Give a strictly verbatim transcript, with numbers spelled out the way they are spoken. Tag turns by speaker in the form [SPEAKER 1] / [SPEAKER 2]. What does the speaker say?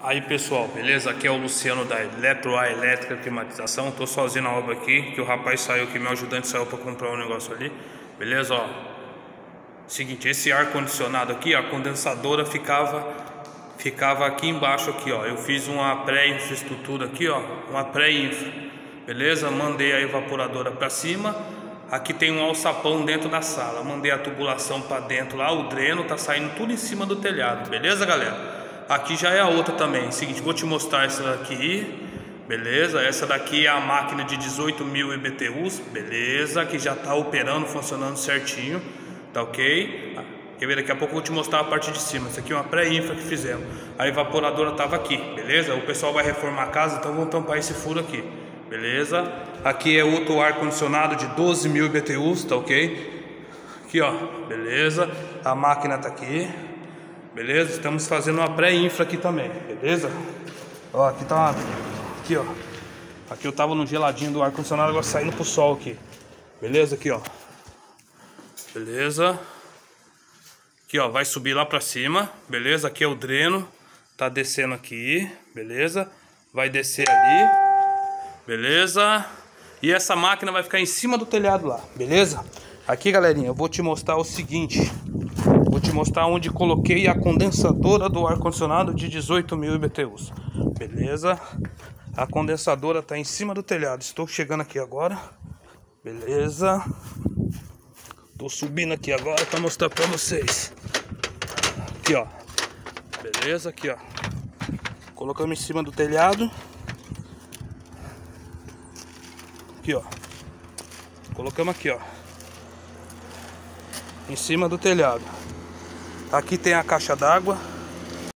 [SPEAKER 1] Aí pessoal, beleza? Aqui é o Luciano da Eletroar Elétrica Climatização. Tô sozinho na obra aqui, que o rapaz saiu aqui, meu ajudante saiu para comprar um negócio ali. Beleza, ó. Seguinte, esse ar condicionado aqui, a condensadora ficava ficava aqui embaixo aqui, ó. Eu fiz uma pré-infraestrutura aqui, ó, uma pré-infra. Beleza? Mandei a evaporadora para cima. Aqui tem um alçapão dentro da sala. Mandei a tubulação para dentro lá, o dreno tá saindo tudo em cima do telhado. Beleza, galera? Aqui já é a outra também. Seguinte, vou te mostrar essa daqui. Beleza? Essa daqui é a máquina de dezoito mil I B T Us. Beleza? Que já está operando, funcionando certinho. Tá ok? Quer ver? Daqui a pouco eu vou te mostrar a parte de cima. Isso aqui é uma pré-infra que fizemos. A evaporadora estava aqui. Beleza? O pessoal vai reformar a casa, então vamos tampar esse furo aqui. Beleza? Aqui é outro ar-condicionado de doze mil I B T Us. Tá ok? Aqui, ó. Beleza? A máquina tá aqui. Beleza? Estamos fazendo uma pré-infra aqui também, beleza? Ó, aqui tá uma... Aqui, ó. Aqui eu tava no geladinho do ar-condicionado, agora saindo pro sol aqui. Beleza? Aqui, ó. Beleza? Aqui, ó, vai subir lá pra cima. Beleza? Aqui é o dreno. Tá descendo aqui. Beleza? Vai descer ali. Beleza? E essa máquina vai ficar em cima do telhado lá. Beleza? Aqui, galerinha, eu vou te mostrar o seguinte. Vou te mostrar onde coloquei a condensadora do ar-condicionado de dezoito mil I B T Us. Beleza? A condensadora está em cima do telhado. Estou chegando aqui agora. Beleza? Estou subindo aqui agora para mostrar para vocês. Aqui, ó. Beleza? Aqui, ó. Colocamos em cima do telhado. Aqui, ó. Colocamos aqui, ó. Em cima do telhado. Aqui tem a caixa d'água.